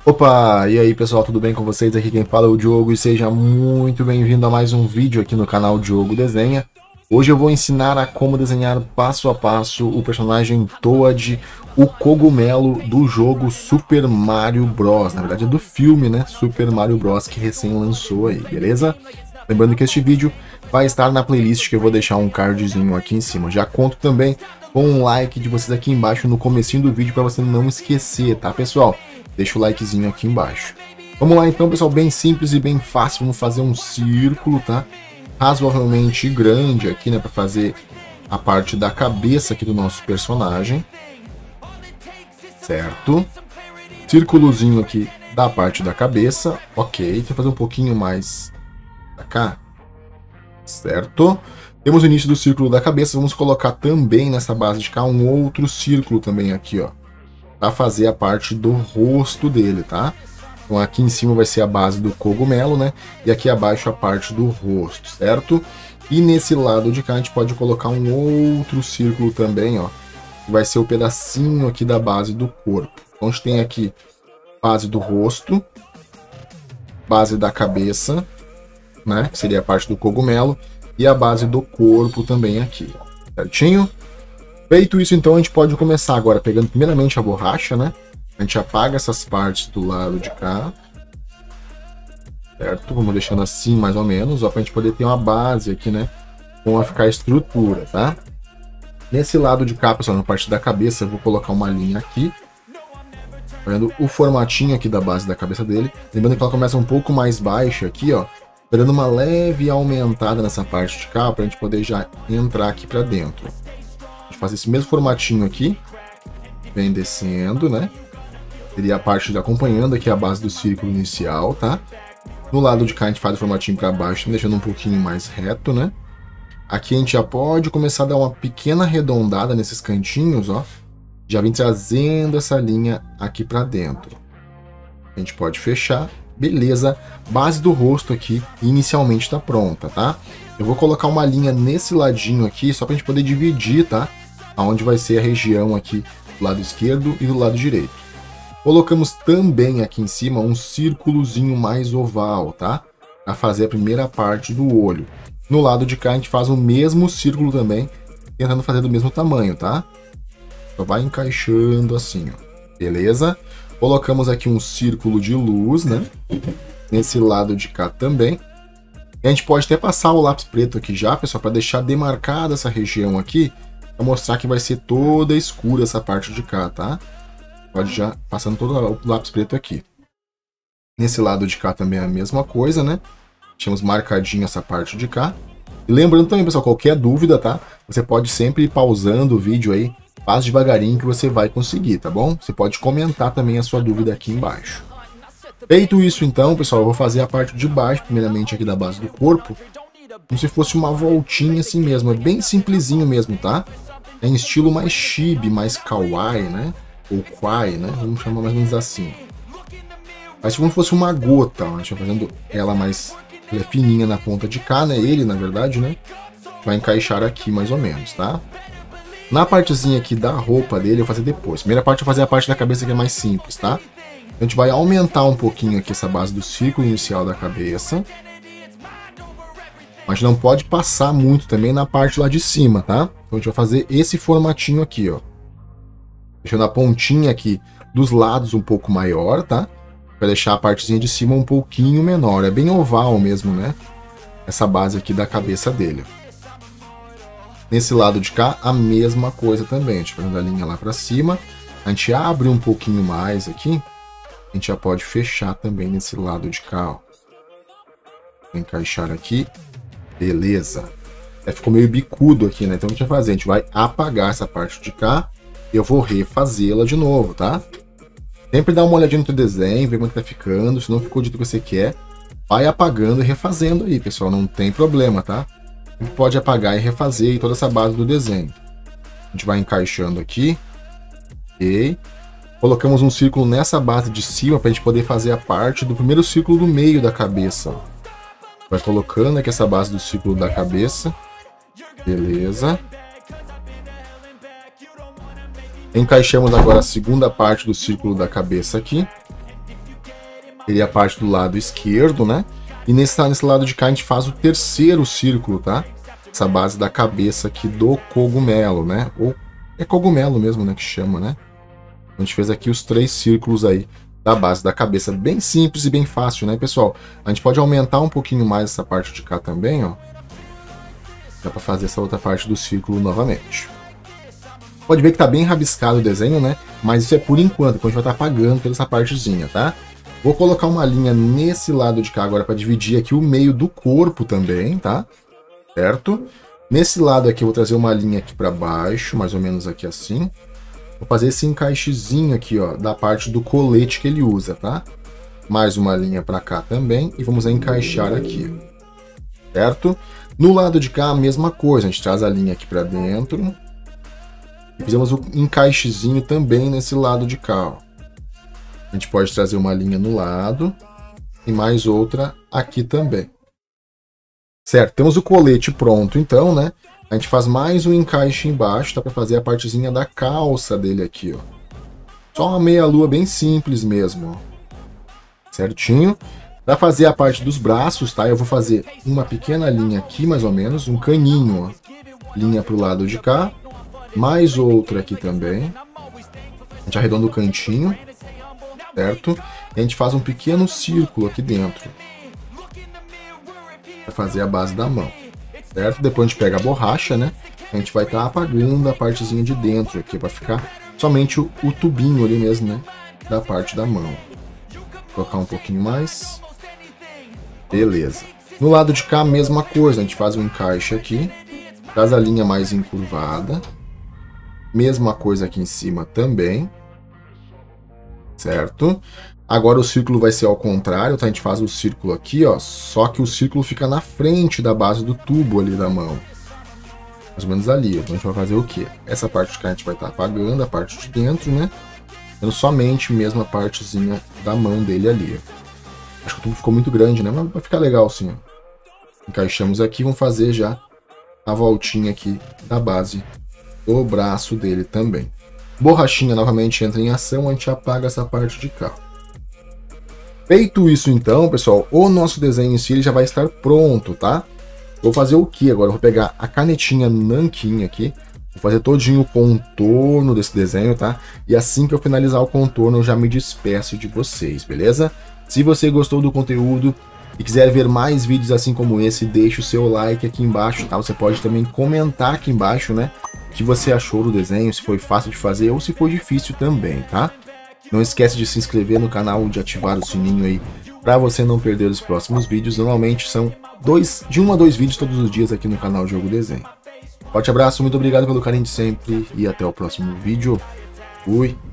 Opa, e aí pessoal, tudo bem com vocês? Aqui quem fala é o Diogo e seja muito bem-vindo a mais um vídeo aqui no canal Diogo Desenha. Hoje eu vou ensinar a como desenhar passo a passo o personagem Toad, o cogumelo do jogo Super Mario Bros. Na verdade é do filme, né? Super Mario Bros. Que recém lançou aí, beleza? Lembrando que este vídeo vai estar na playlist que eu vou deixar um cardzinho aqui em cima. Já conto também com um like de vocês aqui embaixo no comecinho do vídeo para você não esquecer, tá pessoal? Deixa o likezinho aqui embaixo. Vamos lá então, pessoal, bem simples e bem fácil. Vamos fazer um círculo, tá? Razoavelmente grande aqui, né? Para fazer a parte da cabeça aqui do nosso personagem. Certo? Círculozinho aqui da parte da cabeça. Ok, deixa eu fazer um pouquinho mais pra cá. Certo? Temos o início do círculo da cabeça. Vamos colocar também nessa base de cá um outro círculo também aqui, ó. Para fazer a parte do rosto dele, tá? Então aqui em cima vai ser a base do cogumelo, né? E aqui abaixo a parte do rosto, certo? E nesse lado de cá a gente pode colocar um outro círculo também, ó. Que vai ser o pedacinho aqui da base do corpo. Então a gente tem aqui base do rosto, base da cabeça, né? Que seria a parte do cogumelo. E a base do corpo também aqui, ó. Certinho? Feito isso, então, a gente pode começar agora pegando primeiramente a borracha, né? A gente apaga essas partes do lado de cá. Certo? Vamos deixando assim, mais ou menos, ó, pra gente poder ter uma base aqui, né? Como vai ficar a estrutura, tá? Nesse lado de cá, pessoal, na parte da cabeça, eu vou colocar uma linha aqui. Vendo o formatinho aqui da base da cabeça dele. Lembrando que ela começa um pouco mais baixa aqui, ó. Dando uma leve aumentada nessa parte de cá, pra gente poder já entrar aqui pra dentro. A gente faz esse mesmo formatinho aqui, vem descendo, né? Seria a parte de acompanhando aqui a base do círculo inicial, tá? No lado de cá a gente faz o formatinho para baixo, deixando um pouquinho mais reto, né? Aqui a gente já pode começar a dar uma pequena arredondada nesses cantinhos, ó. Já vem trazendo essa linha aqui para dentro. A gente pode fechar, beleza? Base do rosto aqui inicialmente está pronta, tá? Eu vou colocar uma linha nesse ladinho aqui, só para a gente poder dividir, tá? Aonde vai ser a região aqui do lado esquerdo e do lado direito. Colocamos também aqui em cima um círculozinho mais oval, tá? Para fazer a primeira parte do olho. No lado de cá a gente faz o mesmo círculo também, tentando fazer do mesmo tamanho, tá? Só vai encaixando assim, ó. Beleza? Colocamos aqui um círculo de luz, né? Nesse lado de cá também. A gente pode até passar o lápis preto aqui já, pessoal, para deixar demarcada essa região aqui, para mostrar que vai ser toda escura essa parte de cá, tá? Pode já passando todo o lápis preto aqui. Nesse lado de cá também é a mesma coisa, né? Tínhamos marcadinho essa parte de cá. E lembrando também, pessoal, qualquer dúvida, tá? Você pode sempre ir pausando o vídeo aí, faz devagarinho que você vai conseguir, tá bom? Você pode comentar também a sua dúvida aqui embaixo. Feito isso então, pessoal, eu vou fazer a parte de baixo, primeiramente aqui da base do corpo, como se fosse uma voltinha assim mesmo, é bem simplesinho mesmo, tá? É em estilo mais chibi, mais kawaii, né? Ou kwai, né? Vamos chamar mais ou menos assim. Mas como se fosse uma gota, ó. A gente vai fazendo ela mais ela é fininha na ponta de cá, né? Ele, na verdade, né? Vai encaixar aqui mais ou menos, tá? Na partezinha aqui da roupa dele eu vou fazer depois. Primeira parte eu vou fazer a parte da cabeça que é mais simples, tá? A gente vai aumentar um pouquinho aqui essa base do círculo inicial da cabeça. Mas não pode passar muito também na parte lá de cima, tá? Então a gente vai fazer esse formatinho aqui, ó. Deixando a pontinha aqui dos lados um pouco maior, tá? Para deixar a partezinha de cima um pouquinho menor. É bem oval mesmo, né? Essa base aqui da cabeça dele. Nesse lado de cá, a mesma coisa também. A gente fazendo a linha lá para cima. A gente abre um pouquinho mais aqui. A gente já pode fechar também nesse lado de cá, ó. Vou encaixar aqui. Beleza. Ficou meio bicudo aqui, né? Então o que a gente vai fazer? A gente vai apagar essa parte de cá. Eu vou refazê-la de novo, tá? Sempre dá uma olhadinha no teu desenho, ver como é que tá ficando. Se não ficou do jeito que você quer, vai apagando e refazendo aí, pessoal. Não tem problema, tá? A gente pode apagar e refazer aí toda essa base do desenho. A gente vai encaixando aqui. Ok. Colocamos um círculo nessa base de cima para a gente poder fazer a parte do primeiro círculo do meio da cabeça. Vai colocando aqui essa base do círculo da cabeça. Beleza. Encaixamos agora a segunda parte do círculo da cabeça aqui. Seria a parte do lado esquerdo, né? E nesse lado de cá a gente faz o terceiro círculo, tá? Essa base da cabeça aqui do cogumelo, né? Ou é cogumelo mesmo, né? Que chama, né? A gente fez aqui os 3 círculos aí da base da cabeça. Bem simples e bem fácil, né, pessoal? A gente pode aumentar um pouquinho mais essa parte de cá também, ó. Dá pra fazer essa outra parte do círculo novamente. Pode ver que tá bem rabiscado o desenho, né? Mas isso é por enquanto, então a gente vai estar apagando toda essa partezinha, tá? Vou colocar uma linha nesse lado de cá agora para dividir aqui o meio do corpo também, tá? Certo? Nesse lado aqui eu vou trazer uma linha aqui para baixo, mais ou menos aqui assim. Vou fazer esse encaixezinho aqui, ó, da parte do colete que ele usa, tá? Mais uma linha para cá também e vamos encaixar aqui, certo? No lado de cá a mesma coisa, a gente traz a linha aqui para dentro. E fizemos um encaixezinho também nesse lado de cá, ó. A gente pode trazer uma linha no lado e mais outra aqui também. Certo, temos o colete pronto então, né? A gente faz mais um encaixe embaixo, tá? Para fazer a partezinha da calça dele aqui, ó. Só uma meia-lua bem simples mesmo, ó. Certinho. Para fazer a parte dos braços, tá? Eu vou fazer uma pequena linha aqui, mais ou menos, um caninho, ó. Linha para o lado de cá. Mais outra aqui também. A gente arredonda o cantinho, certo? E a gente faz um pequeno círculo aqui dentro. Para fazer a base da mão, certo? Depois a gente pega a borracha, né? A gente vai estar apagando a partezinha de dentro aqui, para ficar somente o tubinho ali mesmo, né? Da parte da mão. Vou colocar um pouquinho mais. Beleza. No lado de cá, a mesma coisa. A gente faz um encaixe aqui. Traz a linha mais encurvada. Mesma coisa aqui em cima também. Certo? Agora o círculo vai ser ao contrário, tá? A gente faz o círculo aqui, ó. Só que o círculo fica na frente da base do tubo ali da mão. Mais ou menos ali. Então a gente vai fazer o quê? Essa parte de cá a gente vai estar apagando, a parte de dentro, né? Tendo somente mesmo a partezinha da mão dele ali. Acho que o tubo ficou muito grande, né? Mas vai ficar legal sim, ó. Encaixamos aqui, vamos fazer já a voltinha aqui da base do braço dele também. Borrachinha novamente entra em ação, a gente apaga essa parte de cá. Feito isso então, pessoal, o nosso desenho em si ele já vai estar pronto, tá? Vou fazer o que agora? Eu vou pegar a canetinha nanquim aqui, vou fazer todinho o contorno desse desenho, tá? E assim que eu finalizar o contorno, eu já me despeço de vocês, beleza? Se você gostou do conteúdo e quiser ver mais vídeos assim como esse, deixe o seu like aqui embaixo, tá? Você pode também comentar aqui embaixo, né? O que você achou do desenho, se foi fácil de fazer ou se foi difícil também, tá? Não esquece de se inscrever no canal, de ativar o sininho aí, para você não perder os próximos vídeos. Normalmente são de 1 a 2 vídeos todos os dias aqui no canal Jogo Desenho. Forte abraço, muito obrigado pelo carinho de sempre e até o próximo vídeo. Fui!